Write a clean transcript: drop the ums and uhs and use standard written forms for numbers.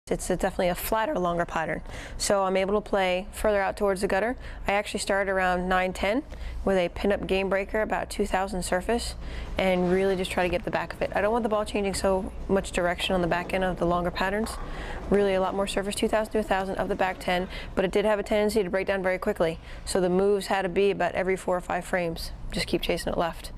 It's definitely a flatter, longer pattern. So I'm able to play further out towards the gutter. I actually started around 9-10 with a pin-up game breaker, about 2,000 surface, and really just try to get the back of it. I don't want the ball changing so much direction on the back end of the longer patterns. Really a lot more surface, 2,000 to 1,000 of the back 10, but it did have a tendency to break down very quickly. So the moves had to be about every 4 or 5 frames. Just keep chasing it left.